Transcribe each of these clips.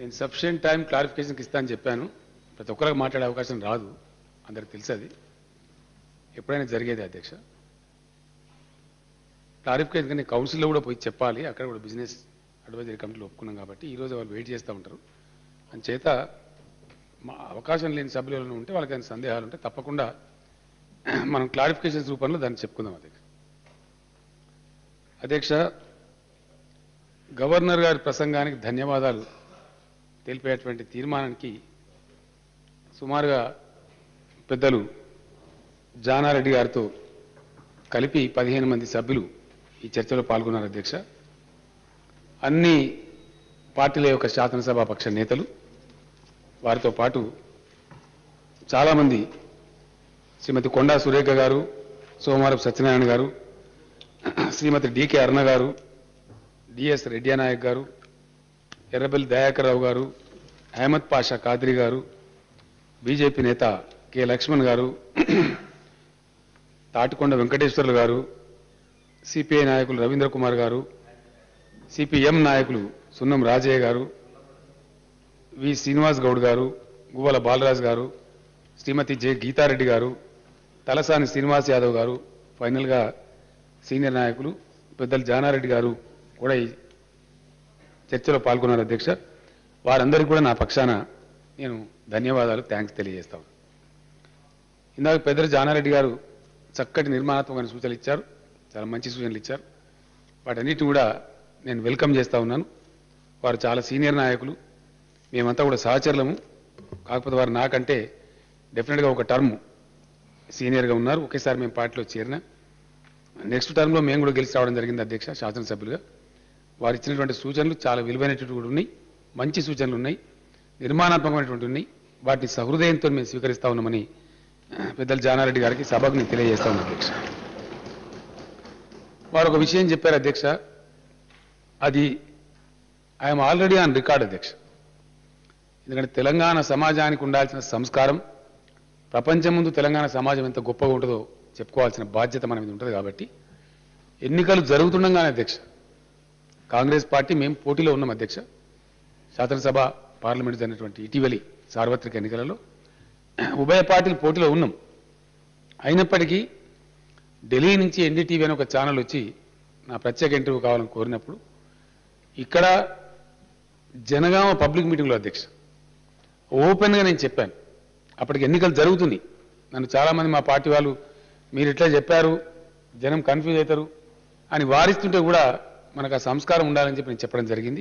నేను sufficient time క్లారిఫికేషన్కి ఇస్తానని చెప్పాను. ప్రతి ఒక్కరికి మాట్లాడే అవకాశం రాదు, అందరికి తెలుసు. అది ఎప్పుడైనా జరిగేది అధ్యక్ష. క్లారిఫికేషన్ కానీ కౌన్సిల్లో కూడా పోయి చెప్పాలి, అక్కడ కూడా బిజినెస్ అడ్వైజరీ కమిటీలో ఒప్పుకున్నాం కాబట్టి ఈరోజు వాళ్ళు వెయిట్ చేస్తూ ఉంటారు. అందుచేత మా అవకాశం లేని సభ్యులు ఎవరైనా ఉంటే వాళ్ళకి ఏమైనా సందేహాలు ఉంటే తప్పకుండా మనం క్లారిఫికేషన్స్ రూపంలో దాన్ని చెప్పుకుందాం. అధ్యక్ష, గవర్నర్ గారి ప్రసంగానికి ధన్యవాదాలు తెలిపేటువంటి తీర్మానానికి సుమారుగా పెద్దలు జానారెడ్డి గారితో కలిపి 15 మంది సభ్యులు ఈ చర్చలో పాల్గొన్నారు. అధ్యక్ష, అన్ని పార్టీల యొక్క శాసనసభాపక్ష నేతలు, వారితో పాటు చాలామంది శ్రీమతి కొండా సురేఖ గారు, సోమవారపు సత్యనారాయణ గారు, శ్రీమతి డికే అరుణ గారు, డిఎస్ రెడ్డినాయక్ గారు, ఎర్రబెల్లి దయాకర్ రావు గారు, అహ్మద్ పాషా ఖాద్రి గారు, బీజేపీ నేత కె లక్ష్మణ్ గారు, తాటికొండ వెంకటేశ్వర్లు గారు, సిపిఐ నాయకులు రవీంద్ర కుమార్ గారు, సిపిఎం నాయకులు సున్నం రాజయ్య గారు, వి శ్రీనివాస్ గౌడ్ గారు, గువ్వల బాలరాజు గారు, శ్రీమతి జె గీతారెడ్డి గారు, తలసాని శ్రీనివాస్ యాదవ్ గారు, ఫైనల్గా సీనియర్ నాయకులు పెద్దలు జానారెడ్డి గారు కూడా ఈ చర్చలో పాల్గొన్నారు. అధ్యక్ష, వారందరికీ కూడా నా పక్షాన నేను ధన్యవాదాలు, థ్యాంక్స్ తెలియజేస్తాను. ఇందాక పెద్దలు జానారెడ్డి గారు చక్కటి నిర్మాణాత్మకమైన సూచనలు ఇచ్చారు, చాలా మంచి సూచనలు ఇచ్చారు. వాటన్నిటిని కూడా నేను వెల్కమ్ చేస్తూ ఉన్నాను. వారు చాలా సీనియర్ నాయకులు, మేమంతా కూడా సహచరులము. కాకపోతే వారు నాకంటే డెఫినెట్గా ఒక టర్మ్ సీనియర్గా ఉన్నారు. ఒకేసారి మేము పార్టీలో చేరిన నెక్స్ట్ టర్మ్లో మేము కూడా గెలిచి రావడం జరిగింది అధ్యక్ష, శాసనసభ్యులుగా. వారు ఇచ్చినటువంటి సూచనలు చాలా విలువైనటువంటి కూడా ఉన్నాయి, మంచి సూచనలు ఉన్నాయి, నిర్మాణాత్మకమైనటువంటి ఉన్నాయి. వాటిని సహృదయంతో మేము స్వీకరిస్తా ఉన్నామని పెద్దలు జానారెడ్డి గారికి సభకు నేను తెలియజేస్తా ఉన్నాను. అధ్యక్ష, వారు ఒక విషయం చెప్పారు అధ్యక్ష, అది ఐఎమ్ ఆల్రెడీ ఆన్ రికార్డ్ అధ్యక్ష. ఎందుకంటే తెలంగాణ సమాజానికి ఉండాల్సిన సంస్కారం, ప్రపంచం ముందు తెలంగాణ సమాజం ఎంత గొప్పగా ఉంటుందో చెప్పుకోవాల్సిన బాధ్యత మన మీద ఉంటుంది. కాబట్టి ఎన్నికలు జరుగుతుండగానే అధ్యక్ష, కాంగ్రెస్ పార్టీ మేము పోటీలో ఉన్నాం అధ్యక్ష. శాసనసభ పార్లమెంటు జరిగినటువంటి ఇటీవలి సార్వత్రిక ఎన్నికలలో ఉభయ పార్టీలు పోటీలో ఉన్నాం. అయినప్పటికీ ఢిల్లీ నుంచి ఎన్డీటీవీ అనే ఒక ఛానల్ వచ్చి నా ప్రత్యేక ఇంటర్వ్యూ కావాలని కోరినప్పుడు ఇక్కడ జనగామ పబ్లిక్ మీటింగ్లో అధ్యక్ష ఓపెన్గా నేను చెప్పాను. అప్పటికి ఎన్నికలు జరుగుతుంది. నన్ను చాలామంది మా పార్టీ వాళ్ళు మీరు ఇట్లా చెప్పారు, జనం కన్ఫ్యూజ్ అవుతారు అని వారిస్తుంటే కూడా మనకు ఆ సంస్కారం ఉండాలని చెప్పి నేను చెప్పడం జరిగింది.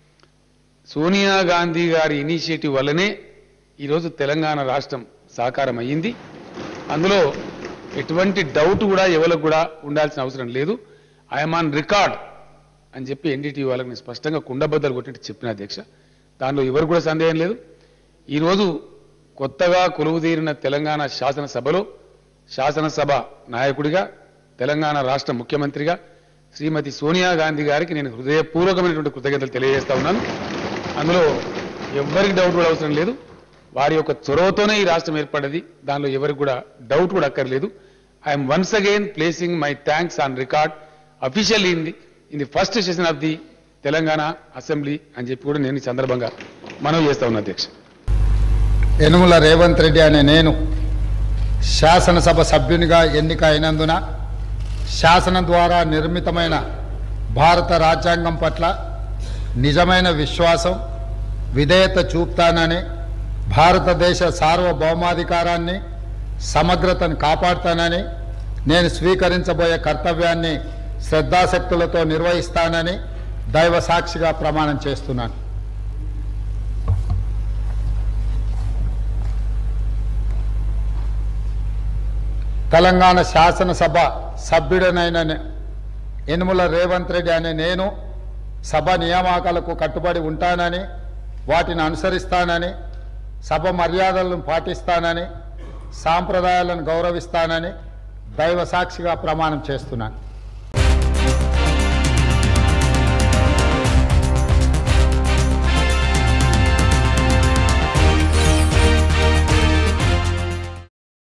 సోనియా గాంధీ గారి ఇనిషియేటివ్ వల్లనే ఈరోజు తెలంగాణ రాష్ట్రం సాకారం అయ్యింది. అందులో ఎటువంటి డౌట్ కూడా ఎవరికి కూడా ఉండాల్సిన అవసరం లేదు. ఐఎమ్ ఆన్ రికార్డ్ అని చెప్పి ఎన్డీటీవీ వాళ్ళకి నేను స్పష్టంగా కుండబద్దలు కొట్టినట్టు చెప్పిన అధ్యక్ష. దానిలో ఎవరు కూడా సందేహం లేదు. ఈరోజు కొత్తగా కొలువుదీరిన తెలంగాణ శాసనసభలో శాసనసభ నాయకుడిగా, తెలంగాణ రాష్ట్ర ముఖ్యమంత్రిగా శ్రీమతి సోనియా గాంధీ గారికి నేను హృదయపూర్వకమైనటువంటి కృతజ్ఞతలు తెలియజేస్తా ఉన్నాను. అందులో ఎవరికి డౌట్ కూడా అవసరం లేదు. వారి యొక్క చొరవతోనే ఈ రాష్ట్రం ఏర్పడ్డది, దానిలో ఎవరికి కూడా డౌట్ కూడా అక్కర్లేదు. I'm once again placing my thanks on record officially in the first session of the Telangana assembly అని చెప్పి కూడా నేను ఈ సందర్భంగా మనవి చేస్తా ఉన్నా అధ్యక్ష. యనుమల రేవంత్ రెడ్డి అనే నేను శాసనసభ సభ్యునిగా ఎన్నిక అయినందున శాసనం ద్వారా నిర్మితమైన భారత రాజ్యాంగం పట్ల నిజమైన విశ్వాసం, విధేయత చూపుతానని, భారతదేశ సార్వభౌమాధికారాన్ని, సమగ్రతను కాపాడుతానని, నేను స్వీకరించబోయే కర్తవ్యాన్ని శ్రద్ధాశక్తులతో నిర్వహిస్తానని దైవ సాక్షిగా ప్రమాణం చేస్తున్నాను. తెలంగాణ శాసనసభ సభ్యుడనైన యనుమల రేవంత్ రెడ్డి అనే నేను సభ నియామకాలకు కట్టుబడి ఉంటానని, వాటిని అనుసరిస్తానని, సభ మర్యాదలను పాటిస్తానని, సాంప్రదాయాలను గౌరవిస్తానని దైవ సాక్షిగా ప్రమాణం చేస్తున్నాను.